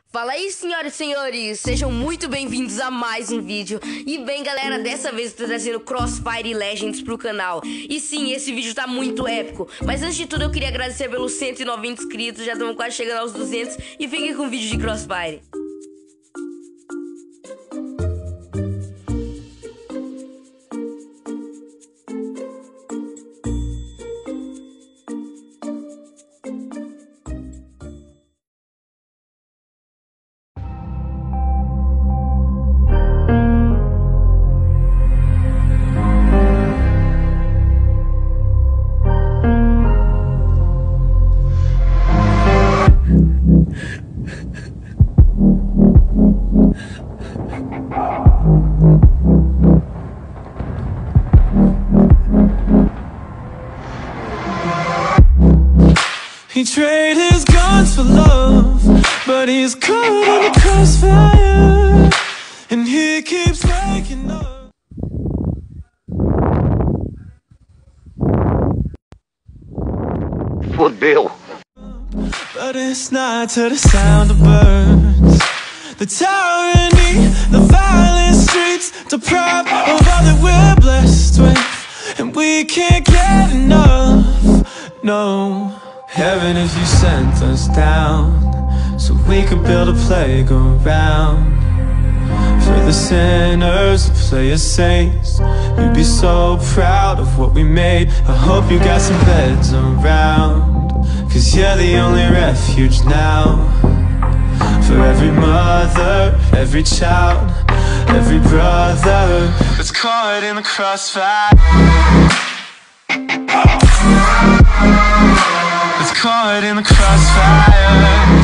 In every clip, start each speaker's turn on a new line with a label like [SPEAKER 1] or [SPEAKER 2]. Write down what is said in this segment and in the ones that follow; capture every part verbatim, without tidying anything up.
[SPEAKER 1] Fala aí, senhoras e senhores, sejam muito bem-vindos a mais um vídeo. E bem, galera, dessa vez eu tô trazendo Crossfire Legends pro canal. E sim, esse vídeo tá muito épico. Mas antes de tudo eu queria agradecer pelos cento e noventa inscritos. Já estamos quase chegando aos duzentos. E fiquem com o vídeo de Crossfire.
[SPEAKER 2] He traded his guns for love, but he's caught in the crossfire, and he keeps waking up.
[SPEAKER 3] Fodeu.
[SPEAKER 2] But it's not to the sound of birds. The tyranny, the violent streets, deprived of all that we're blessed with, and we can't get enough, no. Heaven, if you sent us down so we could build a playground for the sinners to play as saints, you'd be so proud of what we made. I hope you got some beds around, 'cause you're the only refuge now. For every mother, every child, every brother that's caught in the crossfire, that's caught in the crossfire.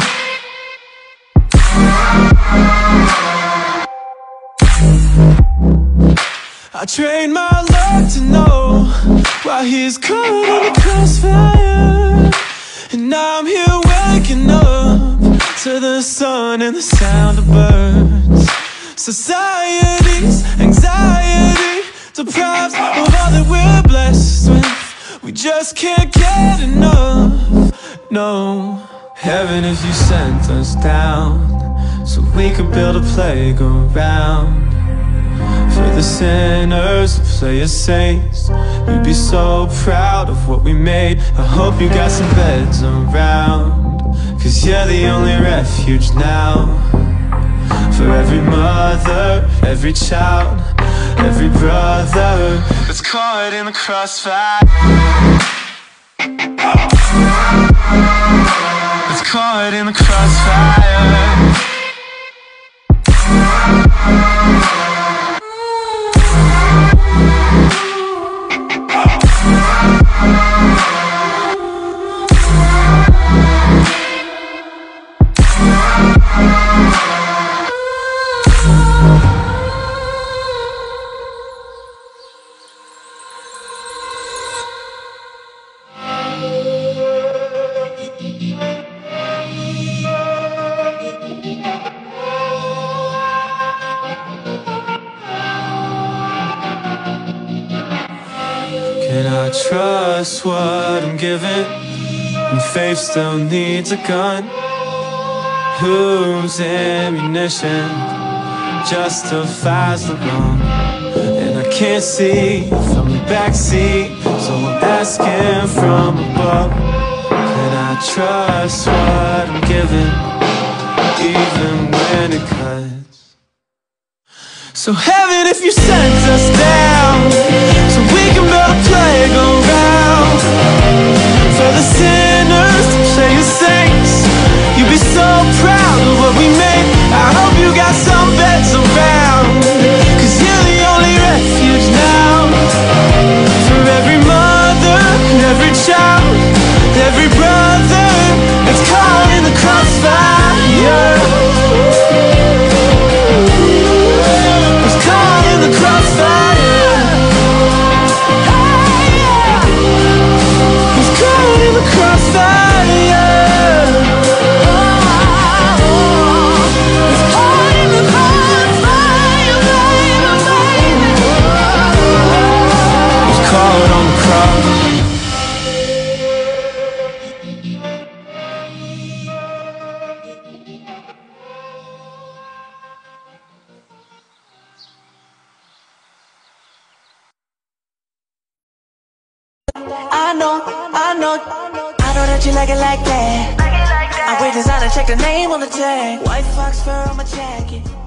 [SPEAKER 2] I trained my luck to know why he's caught in the crossfire, and now I'm here waking up to the sun and the sound of birds. Society's anxiety deprives of all that we're blessed with. We just can't get enough, no. Heaven, if you sent us down so we could build a playground for the sinners to play as saints, you'd be so proud of what we made. I hope you got some beds around, 'cause you're the only refuge now. For every mother, every child, every brother that's caught in the crossfire, that's caught in the crossfire. Can I trust what I'm given when faith still needs a gun? Whose ammunition justifies the wrong? And I can't see from the backseat, so I'm asking from above. Can I trust what I'm given, even when it cuts? So heaven, if you sent us down so we can build a playground for the sinners to play as saints, you'd be so proud of what we made. I hope you got some beds around, 'cause you're the only refuge now. For every mother, every child, every brother that's caught in the crossfire, that's caught in the crossfire.
[SPEAKER 3] I know, I know, I know that you like it like that. I wear designer, check the name on the tag. White fox fur on my jacket.